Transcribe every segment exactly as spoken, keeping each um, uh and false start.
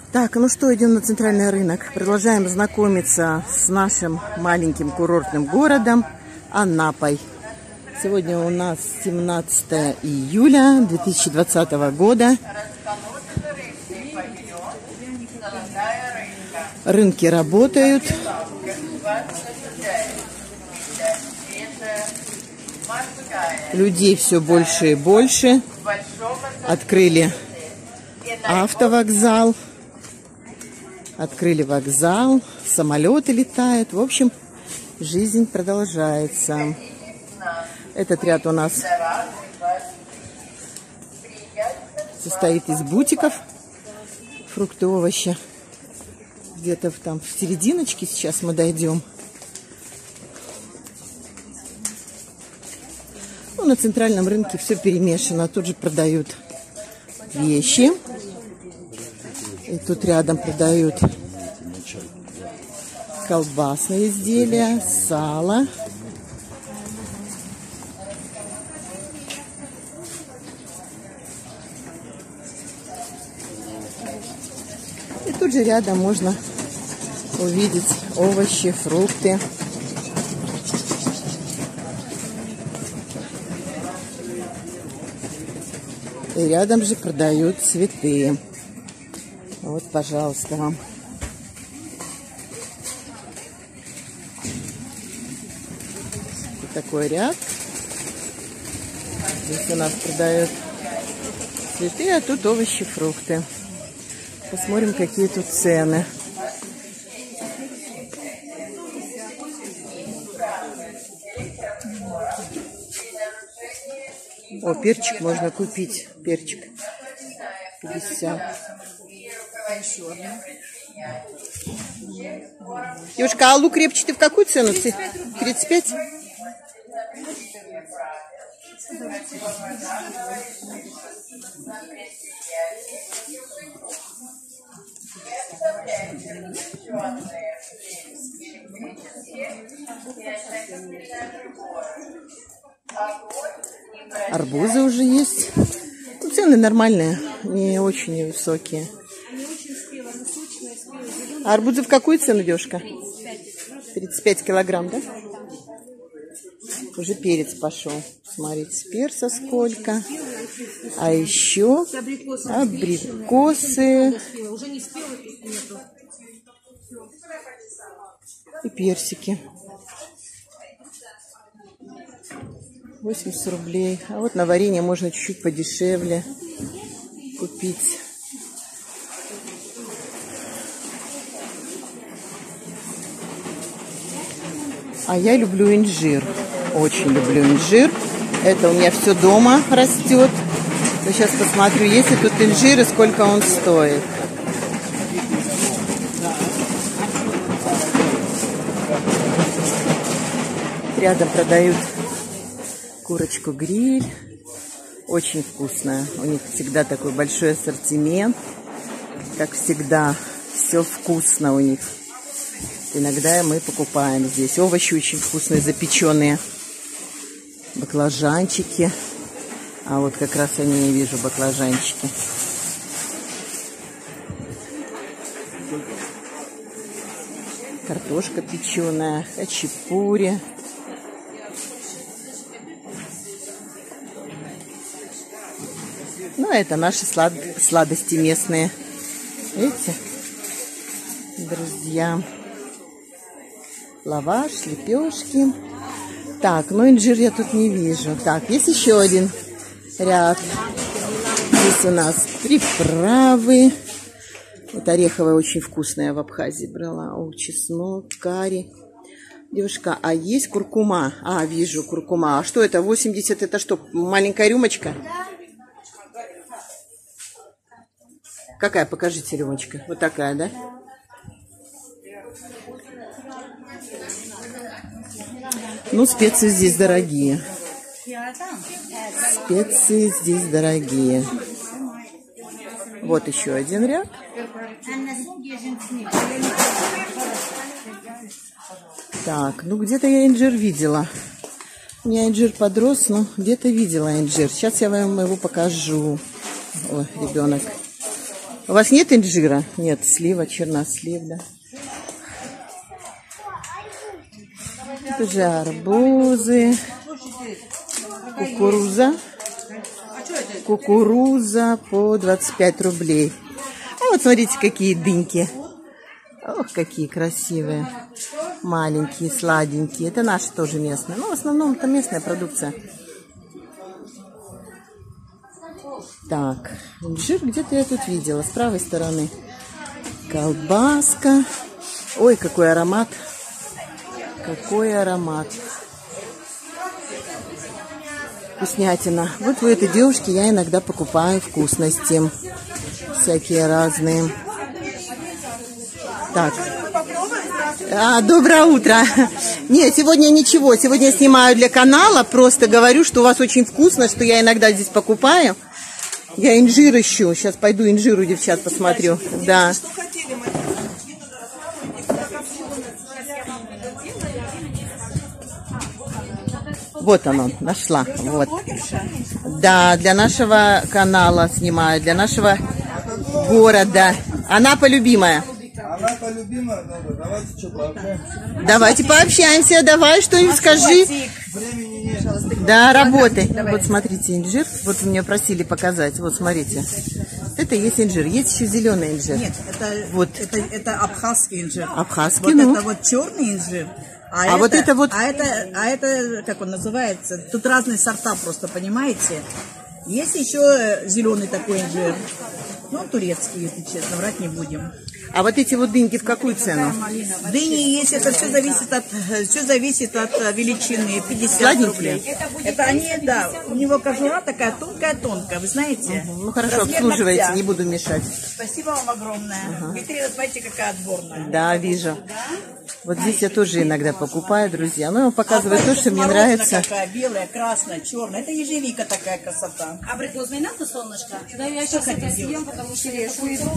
Так, ну что, идем на центральный рынок. Продолжаем знакомиться с нашим маленьким курортным городом Анапой. Сегодня у нас семнадцатое июля две тысячи двадцатого года. Рынки работают. Людей все больше и больше. Открыли автовокзал. Открыли вокзал. Самолеты летают. В общем, жизнь продолжается. Этот ряд у нас состоит из бутиков. Фрукты, овощи. Где-то там в серединочке сейчас мы дойдем. Ну, на центральном рынке все перемешано. Тут же продают вещи. И тут рядом продают колбасные изделия, сало. И тут же рядом можно увидеть овощи, фрукты. И рядом же продают цветы. Вот, пожалуйста, вам. Вот такой ряд. Здесь у нас продают цветы, а тут овощи, фрукты. Посмотрим, какие тут цены. О, перчик можно купить. Перчик. пятьдесят. Девушка, а лук репчатый в какую цену? тридцать пять? Арбузы уже есть. Ну, цены нормальные, не очень высокие. А арбузы в какую цену, девушка? тридцать пять килограмм, да? Уже перец пошел. Смотрите, перца сколько. А еще абрикосы. И персики. восемьдесят рублей. А вот на варенье можно чуть-чуть подешевле купить. А я люблю инжир. Очень люблю инжир. Это у меня все дома растет. Но сейчас посмотрю, есть ли тут инжир и сколько он стоит. Рядом продают курочку гриль. Очень вкусная. У них всегда такой большой ассортимент. Как всегда, все вкусно у них. Иногда мы покупаем здесь. Овощи очень вкусные, запеченные. Баклажанчики. А вот как раз я не вижу баклажанчики. Картошка печеная, хачапури. Ну, это наши слад... сладости местные. Видите, друзья? Лаваш, лепешки. Так, ну инжир я тут не вижу. Так, есть еще один ряд. Здесь у нас приправы. Вот ореховая очень вкусная в Абхазии брала. О, чеснок, карри. Девушка, а есть куркума? А, вижу, куркума. А что это? восемьдесят, это что, маленькая рюмочка? Какая? Покажите рюмочка. Вот такая, да? Ну, специи здесь дорогие. Специи здесь дорогие. Вот еще один ряд. Так, ну где-то я инжир видела. У меня инжир подрос, но где-то видела инжир. Сейчас я вам его покажу. Ой, ребенок У вас нет инжира? Нет, слива, чернослив, да. Это же арбузы, кукуруза. Кукуруза по двадцать пять рублей. А вот смотрите, какие дыньки. Ох, какие красивые. Маленькие, сладенькие. Это наши тоже местные. Но в основном это местная продукция. Так, инжир где-то я тут видела. С правой стороны. Колбаска. Ой, какой аромат. Какой аромат. Вкуснятина. Вот у этой девушки я иногда покупаю вкусности. Всякие разные. Так. А, доброе утро. Нет, сегодня ничего. Сегодня я снимаю для канала. Просто говорю, что у вас очень вкусно, что я иногда здесь покупаю. Я инжир ищу. Сейчас пойду инжир у девчат посмотрю. Да. Вот оно, нашла. Вот. Да, для нашего канала снимаю, для нашего города. Анапа любимая. Анапа любимая, давайте что, пообщаемся. Давайте пообщаемся, давай что-нибудь скажи. Времени нет. Да, работай. Вот смотрите, инжир. Вот вы меня просили показать. Вот смотрите. Это есть инжир. Есть еще зеленый инжир. Нет, это, вот. это, это абхазский инжир. Абхазский, вот ну. это вот черный инжир. А, а это, вот это вот... А это, а это, как он называется, тут разные сорта просто, понимаете? Есть еще зеленый такой инжир. Ну, турецкий, если честно, врать не будем. А вот эти вот дыньки в какую цену? Дыни есть, это все зависит от, все зависит от величины, пятьдесят Сладенькие? рублей. Это они, да, у него кожура такая тонкая-тонкая, вы знаете? Угу. Ну хорошо, Размер обслуживаете, ногтя. Не буду мешать. Спасибо вам огромное. Угу. Витрина, смотрите, какая отборная. Да, вижу. Вот здесь я тоже иногда покупаю, друзья. Ну, я вам показываю а то, что мне нравится. Какая белая, красная, черная. Это ежевика такая красота. Абрикос не надо, солнышко? Да, я сейчас это съем, потому что я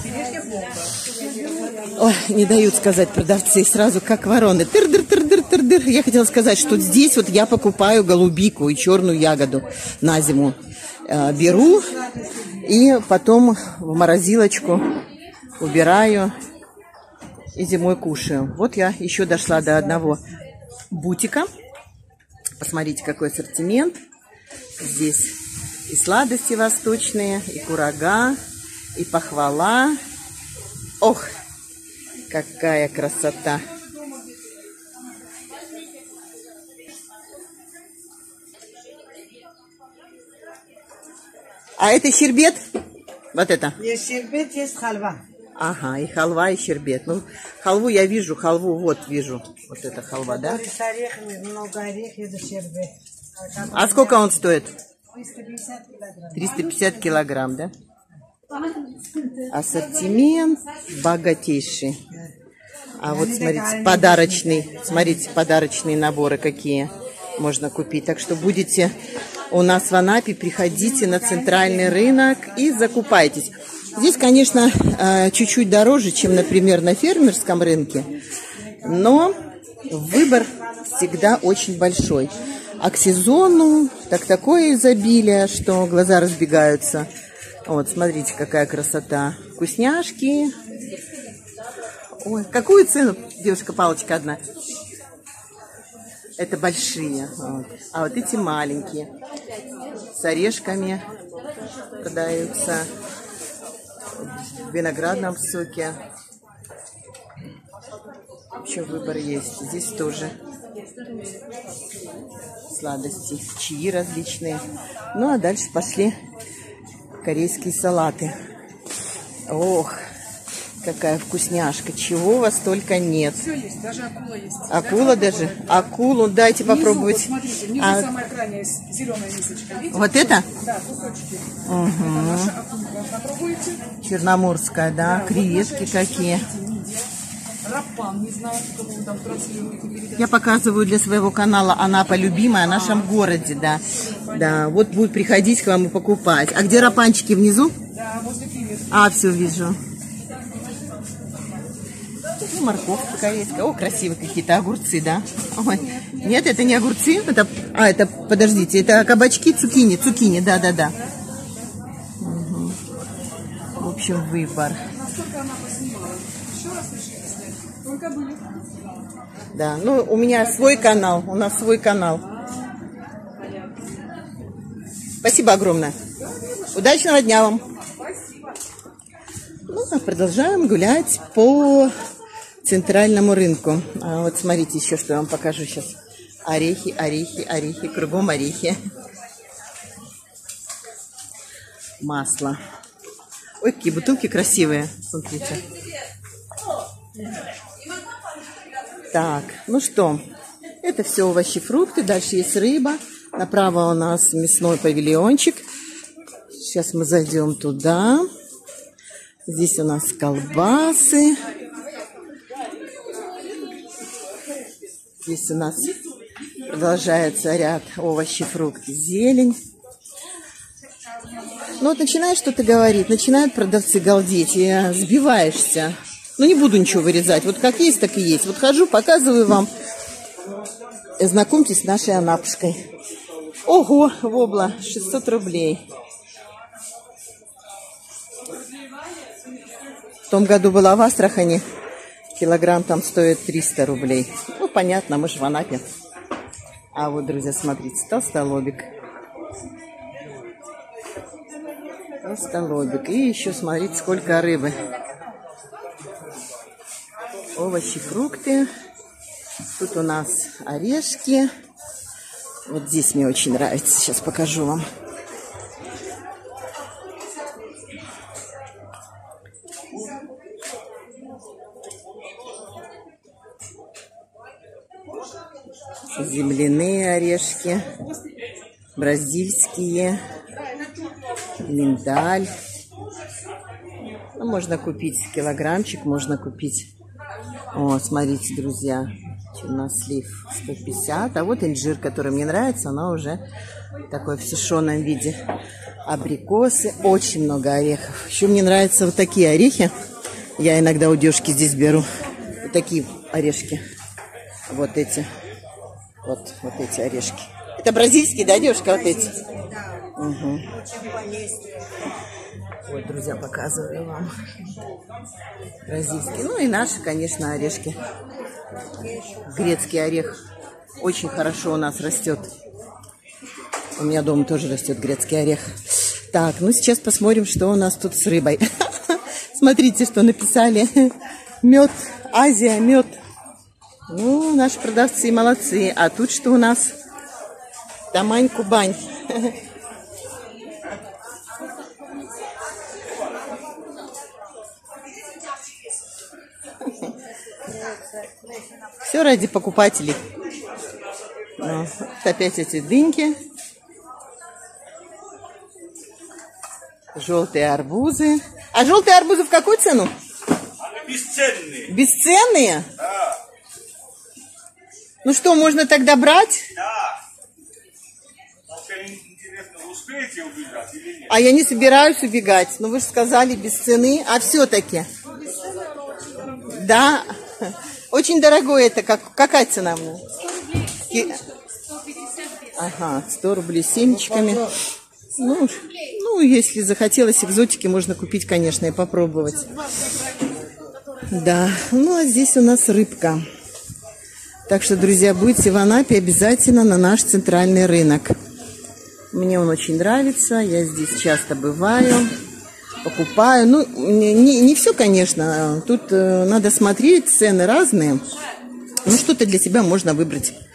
Ой, не дают сказать продавцы сразу, как вороны. Тыр-дыр-тыр-дыр-тыр-дыр. Я хотела сказать, что здесь вот я покупаю голубику и черную ягоду на зиму. Э, беру и потом в морозилочку убираю и зимой кушаю. Вот я еще дошла до одного бутика. Посмотрите, какой ассортимент. Здесь и сладости восточные, и курага, и пахвала. Ох, какая красота! А это щербет? Вот это? Есть щербет, есть халва. Ага, и халва, и щербет. Ну, халву я вижу, халву вот вижу. Вот это халва, да? С орехами, много орехов, это щербет. А сколько он стоит? триста пятьдесят килограмм. триста пятьдесят килограмм, да? Ассортимент богатейший. А вот смотрите, подарочный. Смотрите, подарочные наборы какие можно купить. Так что будете у нас в Анапе, приходите на центральный рынок и закупайтесь. Здесь, конечно, чуть-чуть дороже, чем, например, на фермерском рынке, но выбор всегда очень большой. А к сезону так такое изобилие, что глаза разбегаются. Вот, смотрите, какая красота. Вкусняшки. Ой, какую цену, девушка, палочка одна? Это большие. Вот. А вот эти маленькие. С орешками продаются. В виноградном соке. Еще выбор есть. Здесь тоже сладости, чаи различные. Ну, а дальше пошли корейские салаты. Ох, какая вкусняшка. Чего у вас только нет. Все есть, даже акула есть. Акула даже? Акулу дайте Внизу, попробовать. Вот, смотрите, внизу А... самая крайняя зеленая мисочка. Видите? Вот это? Да, кусочки. Угу. Это наша акулка. Попробуйте. Черноморская, да, Да, креветки вот какие. Рапан, не знаю, кого вы там транслируете. Я показываю для своего канала Анапа любимая о нашем городе, да. Да, вот будут приходить к вам и покупать. А где рапанчики внизу? Да, возле креветки. А, все вижу. Ну, морковка корейская. О, красивые какие-то огурцы, да? Ой. Нет, это не огурцы. Это, а, это, подождите, это кабачки, цукини. Цукини, да-да-да. Угу. общем, выбор. Да, ну у меня свой канал, у нас свой канал. Спасибо огромное. Удачного дня вам. Ну, а продолжаем гулять по центральному рынку. А вот смотрите, еще что я вам покажу сейчас. Орехи, орехи, орехи, кругом орехи. Масло. Ой, какие бутылки красивые. Смотрите. Так, ну что, это все овощи, фрукты. Дальше есть рыба. Направо у нас мясной павильончик. Сейчас мы зайдем туда. Здесь у нас колбасы. Здесь у нас продолжается ряд овощи, фрукты, зелень. Ну вот начинаешь что-то говорить, начинают продавцы галдеть, и сбиваешься. Ну не буду ничего вырезать, вот как есть, так и есть. Вот хожу, показываю вам. Знакомьтесь с нашей анапушкой. Ого, вобла, шестьсот рублей. В том году была в Астрахани. Килограмм там стоит триста рублей. Ну, понятно, мы же в Анапе. А вот, друзья, смотрите, толстолобик. Толстолобик. И еще, смотрите, сколько рыбы. Овощи, фрукты. Тут у нас орешки. Вот здесь мне очень нравится. Сейчас покажу вам. Земляные орешки, бразильские, миндаль. Ну, можно купить килограммчик, можно купить. О, смотрите, друзья, чернослив сто пятьдесят. А вот инжир, который мне нравится, она уже такой в сушеном виде. Абрикосы, очень много орехов. Еще мне нравятся вот такие орехи. Я иногда у девушки здесь беру. Вот такие орешки. Вот эти. Вот, вот эти орешки. Это бразильские, да, девушка, вот эти? Угу. Вот, друзья, показываю вам. Бразильские. Ну и наши, конечно, орешки. Грецкий орех очень хорошо у нас растет. У меня дома тоже растет грецкий орех. Так, ну сейчас посмотрим, что у нас тут с рыбой. Смотрите, что написали. Мед, Азия, мед. Ну, наши продавцы молодцы. А тут что у нас? Тамань, Кубань. Все ради покупателей. Ну, опять эти дыньки. Желтые арбузы. А желтые арбузы в какую цену? Они бесценные. Бесценные? Да. Ну что, можно тогда брать? Да. Только интересно, успеете убежать или нет? А я не собираюсь убегать. Но вы же сказали без цены. А все-таки? Да. Очень дорогое это. Как, какая цена мне? Ага, сто рублей с семечками. Ну, ну, если захотелось экзотики, можно купить, конечно, и попробовать. Да. Ну, а здесь у нас рыбка. Так что, друзья, будете в Анапе, обязательно на наш центральный рынок. Мне он очень нравится. Я здесь часто бываю, покупаю. Ну, не, не все, конечно. Тут э, надо смотреть, цены разные. Ну, что-то для себя можно выбрать.